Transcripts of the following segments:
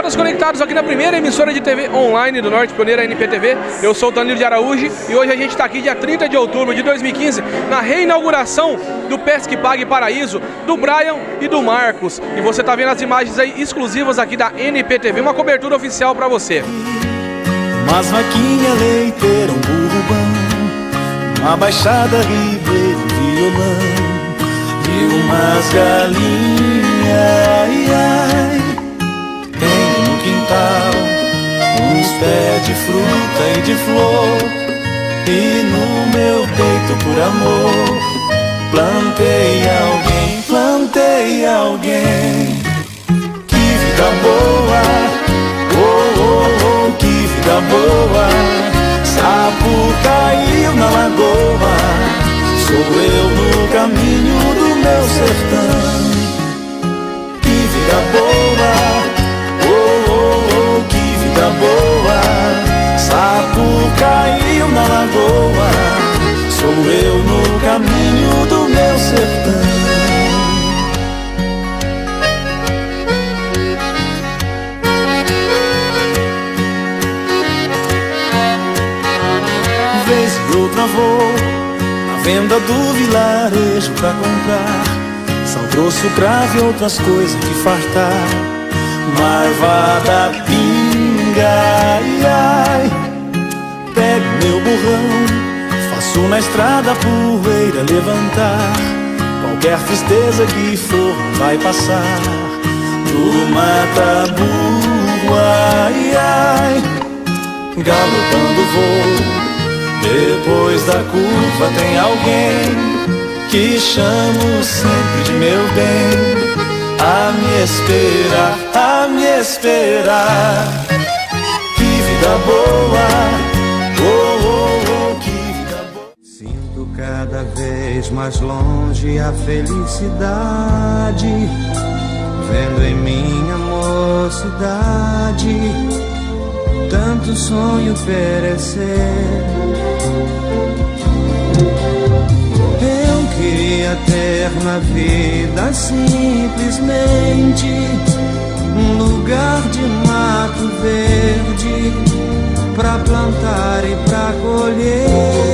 internautas conectados aqui na primeira emissora de TV online do Norte, pioneira NPTV. Eu sou o Danilo de Araújo e hoje a gente está aqui dia 30 de outubro de 2015 na reinauguração do Pesque Pague Paraíso, do Brian e do Marcos. E você está vendo as imagens aí exclusivas aqui da NPTV, uma cobertura oficial para você. Umas vaquinha leiteira, um burro bom, uma baixada ribeira, um violão e umas galinhas, ai, ai. Tenho no quintal uns pés de fruta e de flor, e no meu peito por amor plantei alguém. Que vida boa, oh, oh, oh, que vida boa. Sapo caiu na lagoa, sou eu no caminho do meu sertão. Que vida boa, oh, oh, oh, que vida boa. Sapo caiu na lagoa, sou eu no caminho do meu sertão. Vez e outra vou na venda do vilarejo pra comprar sal grosso, cravo e outras coisas que fartar. Marvada pinga, ai, ai. Pego meu burrão, faço na estrada a poeira levantar. Qualquer tristeza que for vai passar. Do mata-burro, ai, ai. Galopando vou, depois da curva tem alguém que chamo sempre de meu bem, a me esperar, a me esperar. Que vida boa, oh, oh, oh, que vida boa. Sinto cada vez mais longe a felicidade, vendo em minha mocidade tanto sonho perecer. Eu queria ter na vida simplesmente um lugar de mato verde pra plantar e pra colher,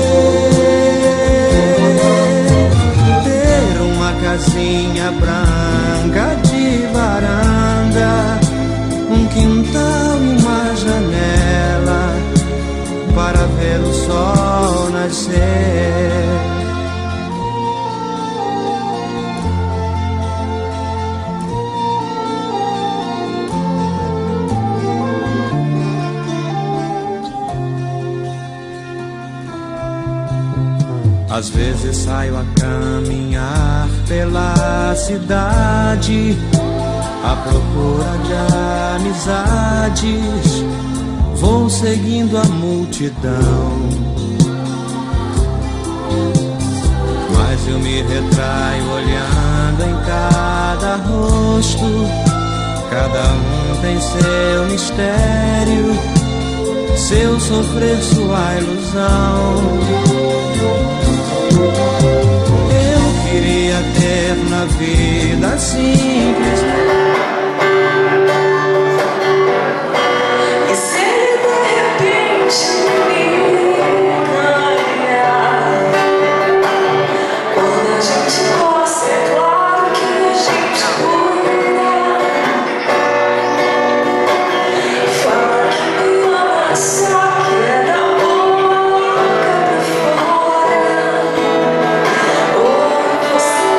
ter uma casinha branca de varanda, um quintal e uma janela para ver o sol nascer. Às vezes saio a caminhar pela cidade à procura de amizades, vou seguindo a multidão, mas eu me retraio olhando em cada rosto. Cada um tem seu mistério, seu sofrer, sua ilusão. Eu queria ter na vida simples. E se ele de repente me ganhar, quando a gente gosta, é claro que a gente cuida. Fala que me ama, só que é da boca pra fora. Ou você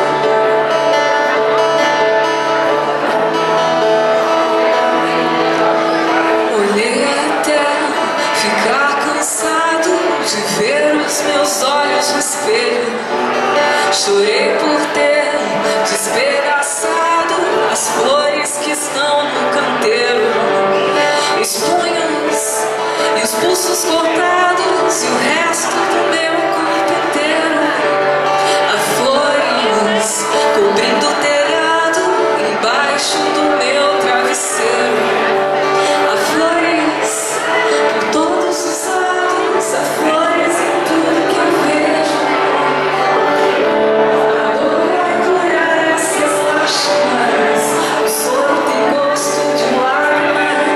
olhei até ficar cansado de ver os meus olhos no espelho. Chorei por ter despedaçado as flores que estão no canteiro, os punhos e os pulsos cortados e o resto do meu corpo inteiro. Há flores cobrindo o telhado embaixo do meu travesseiro. Há flores por todos os lados, há flores em tudo que eu vejo. A dor vai curar essas lágrimas, o soro tem gosto de lágrimas.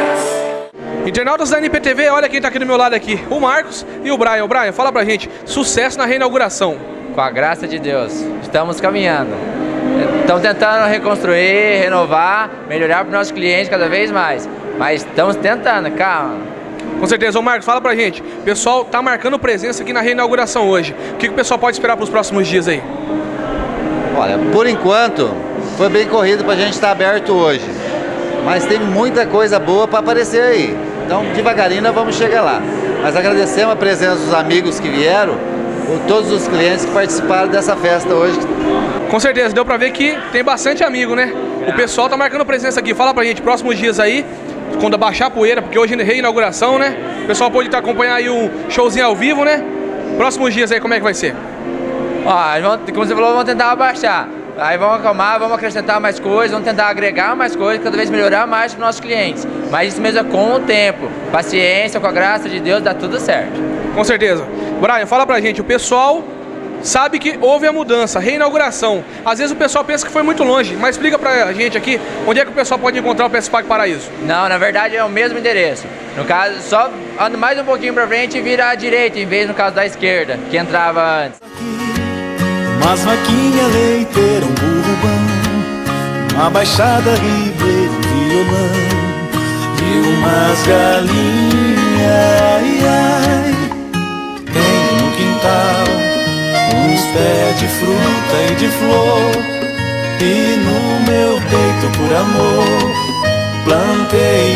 Internautas da NPTV, olha quem tá aqui do meu lado aqui, o Marcos e o Brian. O Brian, fala pra gente, sucesso na reinauguração. Com a graça de Deus, estamos caminhando. Estamos tentando reconstruir, renovar, melhorar para os nossos clientes cada vez mais. Mas estamos tentando, calma. Com certeza. Ô Marcos, fala pra gente, o pessoal tá marcando presença aqui na reinauguração hoje. O que o pessoal pode esperar para os próximos dias aí? Olha, por enquanto, foi bem corrido pra gente estar aberto hoje. Mas tem muita coisa boa para aparecer aí. Então, devagarinho nós vamos chegar lá. Mas agradecemos a presença dos amigos que vieram, por todos os clientes que participaram dessa festa hoje. Com certeza, deu pra ver que tem bastante amigo, né? O pessoal tá marcando presença aqui. Fala pra gente, próximos dias aí, quando baixar a poeira, porque hoje é reinauguração, né? O pessoal pode acompanhar aí um showzinho ao vivo, né? Próximos dias aí, como é que vai ser? Ó, como você falou, vamos tentar abaixar. Aí vamos acalmar, vamos acrescentar mais coisas, vamos tentar agregar mais coisas, cada vez melhorar mais para os nossos clientes. Mas isso mesmo é com o tempo, paciência, com a graça de Deus, dá tudo certo. Com certeza. Brian, fala pra gente, o pessoal sabe que houve a mudança, reinauguração. Às vezes o pessoal pensa que foi muito longe, mas explica pra gente aqui, onde é que o pessoal pode encontrar o PSPag Paraíso? Não, na verdade é o mesmo endereço. No caso, só anda mais um pouquinho pra frente e vira à direita, em vez no caso da esquerda, que entrava antes. Umas vaquinha leiteira, um burro bom, uma baixada ribeira, um violão e umas galinhas, ai, ai. Tenho no quintal uns pés de fruta e de flor, e no meu peito por amor plantei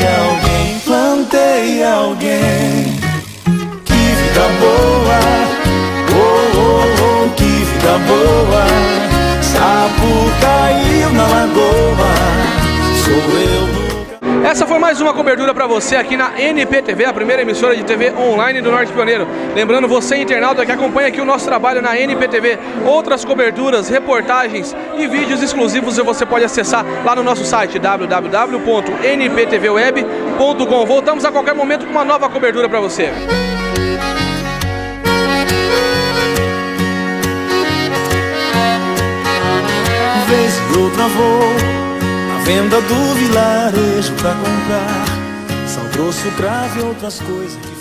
alguém. Que vida boa, oh, oh, oh, que vida boa. Sapo caiu na lagoa, sou eu. Essa foi mais uma cobertura para você aqui na NPTV, a primeira emissora de TV online do Norte Pioneiro. Lembrando você, internauta, que acompanha aqui o nosso trabalho na NPTV, outras coberturas, reportagens e vídeos exclusivos você pode acessar lá no nosso site www.nptvweb.com. Voltamos a qualquer momento com uma nova cobertura para você. Vez e outra vou venda do vilarejo pra comprar sal grosso, cravo e outras coisas que